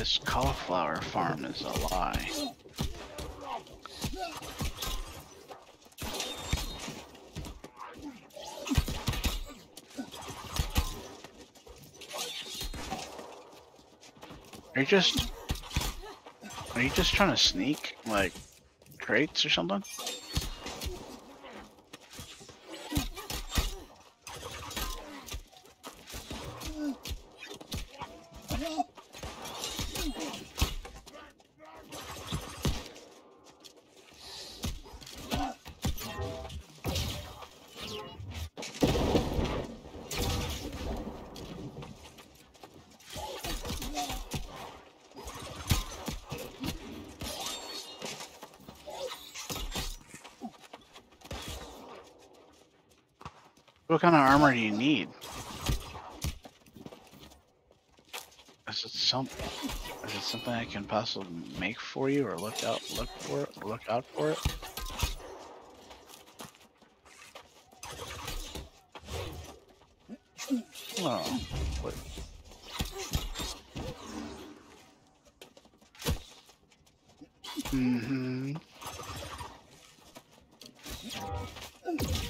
this cauliflower farm is a lie. Are you just trying to sneak, like, crates or something? What kind of armor do you need? Is it something I can possibly make for you, or look out for it? Oh, what? Mm-hmm.